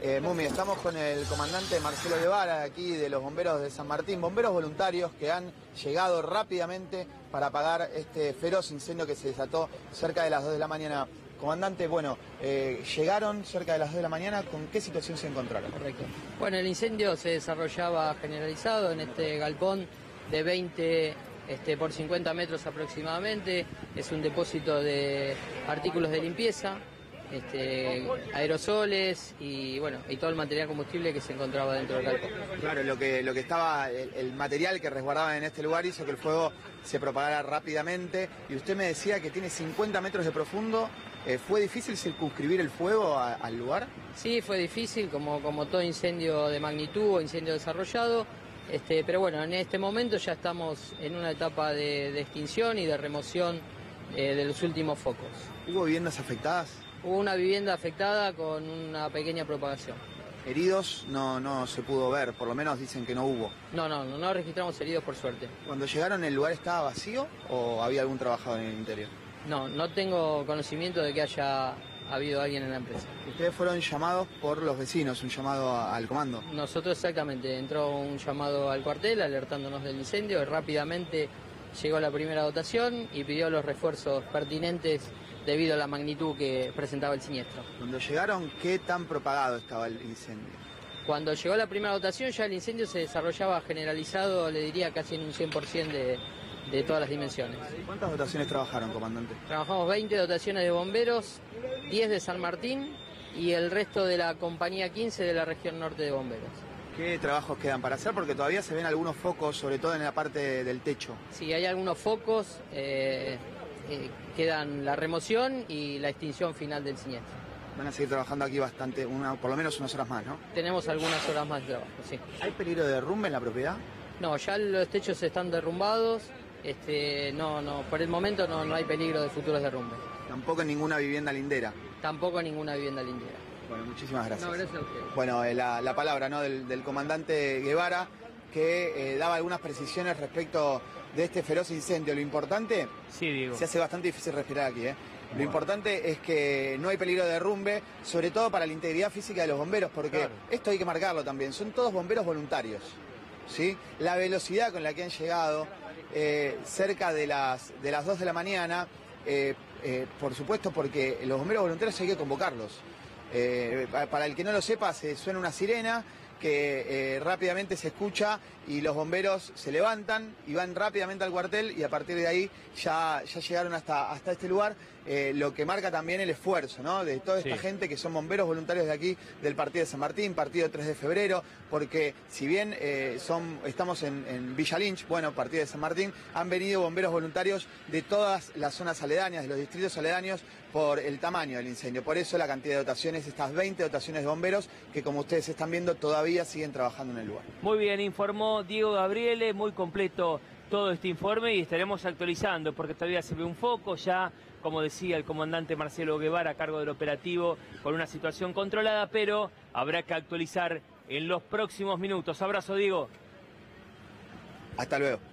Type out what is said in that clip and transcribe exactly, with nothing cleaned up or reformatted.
Eh, Mumi, estamos con el comandante Marcelo Guevara, aquí de los bomberos de San Martín, bomberos voluntarios que han llegado rápidamente para apagar este feroz incendio que se desató cerca de las dos de la mañana. Comandante, bueno, eh, llegaron cerca de las dos de la mañana, ¿con qué situación se encontraron? Correcto. Bueno, el incendio se desarrollaba generalizado en este galpón de veinte este, por cincuenta metros aproximadamente. Es un depósito de artículos de limpieza, este, aerosoles y bueno y todo el material combustible que se encontraba dentro del galpón. Claro, lo que, lo que estaba, el, el material que resguardaba en este lugar hizo que el fuego se propagara rápidamente. Y usted me decía que tiene cincuenta metros de profundo. Eh, ¿Fue difícil circunscribir el fuego a, al lugar? Sí, fue difícil, como, como todo incendio de magnitud o incendio desarrollado, este, pero bueno, en este momento ya estamos en una etapa de, de extinción y de remoción eh, de los últimos focos. ¿Hubo viviendas afectadas? Hubo una vivienda afectada con una pequeña propagación. Heridos no, no se pudo ver, por lo menos dicen que no hubo. No, no, no, no registramos heridos por suerte. ¿Cuando llegaron el lugar estaba vacío o había algún trabajador en el interior? No, no tengo conocimiento de que haya habido alguien en la empresa. Ustedes fueron llamados por los vecinos, un llamado a, al comando. Nosotros exactamente, entró un llamado al cuartel alertándonos del incendio y rápidamente llegó la primera dotación y pidió los refuerzos pertinentes debido a la magnitud que presentaba el siniestro. Cuando llegaron, ¿qué tan propagado estaba el incendio? Cuando llegó la primera dotación ya el incendio se desarrollaba generalizado, le diría casi en un cien por ciento de, de todas las dimensiones. ¿Cuántas dotaciones trabajaron, comandante? Trabajamos veinte dotaciones de bomberos, diez de San Martín y el resto de la compañía quince de la región norte de bomberos. ¿Qué trabajos quedan para hacer? Porque todavía se ven algunos focos, sobre todo en la parte del techo. Sí, hay algunos focos, eh, eh, quedan la remoción y la extinción final del siniestro. Van a seguir trabajando aquí bastante, una, por lo menos unas horas más, ¿no? Tenemos algunas horas más de trabajo, sí. ¿Hay peligro de derrumbe en la propiedad? No, ya los techos están derrumbados, este, no, no, por el momento no, no hay peligro de futuros derrumbes. Tampoco en ninguna vivienda lindera. Tampoco en ninguna vivienda lindera. Bueno, muchísimas gracias. No, gracias a usted. Bueno, eh, la, la palabra, ¿no?, del, del comandante Guevara, que eh, daba algunas precisiones respecto de este feroz incendio. Lo importante, sí, Diego, se hace bastante difícil respirar aquí, ¿eh? Lo importante es que no hay peligro de derrumbe, sobre todo para la integridad física de los bomberos, porque claro, esto hay que marcarlo también, son todos bomberos voluntarios, ¿sí? La velocidad con la que han llegado, eh, cerca de las, de las dos de la mañana, eh, eh, por supuesto porque los bomberos voluntarios hay que convocarlos. Eh, para el que no lo sepa, se suena una sirena que eh, rápidamente se escucha y los bomberos se levantan y van rápidamente al cuartel y a partir de ahí ya, ya llegaron hasta, hasta este lugar, eh, lo que marca también el esfuerzo, ¿no?, de toda esta sí. gente que son bomberos voluntarios de aquí, del partido de San Martín, partido tres de febrero, porque si bien eh, son, estamos en, en Villa Lynch, bueno, partido de San Martín, han venido bomberos voluntarios de todas las zonas aledañas, de los distritos aledaños, por el tamaño del incendio. Por eso la cantidad de dotaciones, estas veinte dotaciones de bomberos, que como ustedes están viendo, todavía siguen trabajando en el lugar. Muy bien, informó Diego Gabriele, muy completo todo este informe y estaremos actualizando porque todavía se ve un foco ya, como decía el comandante Marcelo Guevara, a cargo del operativo, con una situación controlada, pero habrá que actualizar en los próximos minutos. Abrazo, Diego. Hasta luego.